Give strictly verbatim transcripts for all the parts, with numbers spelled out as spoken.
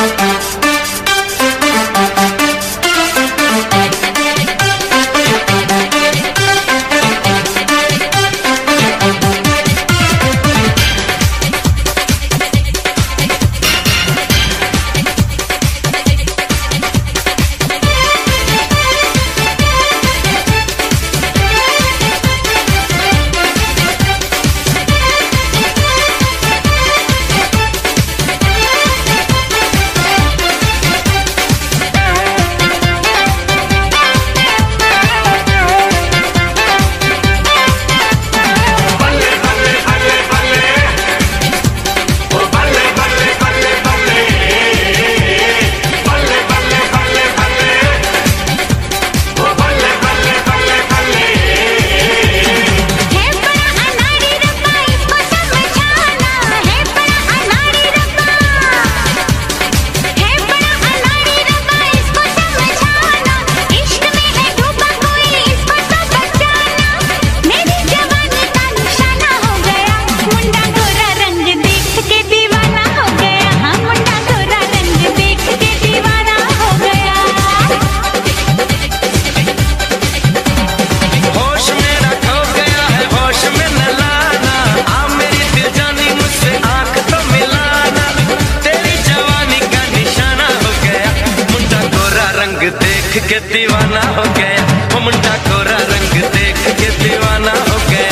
के दीवाना हो गया, वो मुंडा कोरा रंग देख के दीवाना हो गया।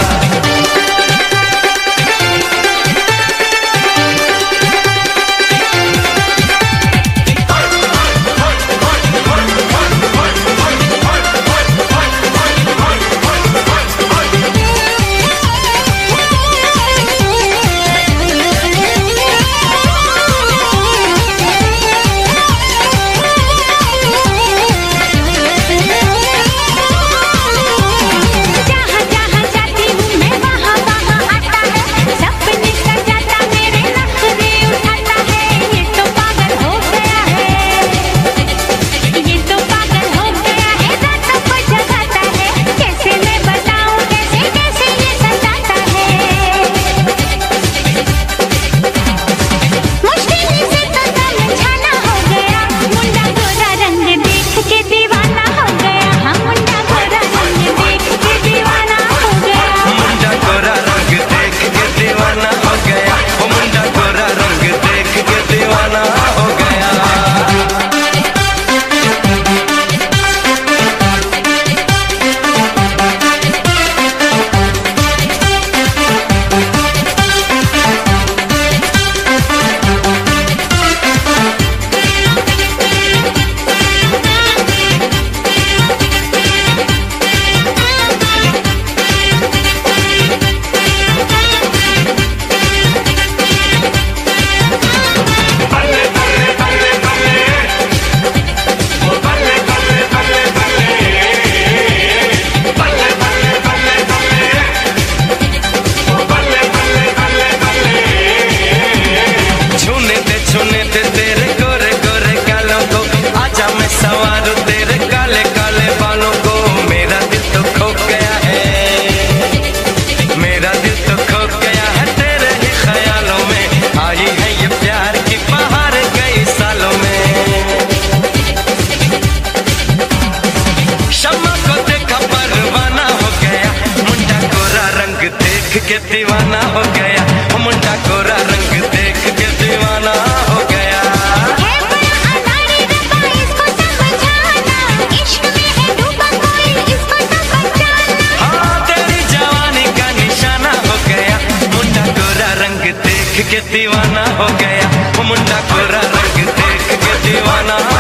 के दीवाना हो गया, वो मुंडा कोरा रंग देख के दीवाना हो गया। है बड़ा अनाड़ी रब्बा, इसको समझाना, इश्क में है डूबा कोई, इसको समझाना। हाँ तेरी जवानी का निशाना हो गया, मुंडा कोरा रंग देख के दीवाना हो गया, वो मुंडा कोरा रंग देख के दीवाना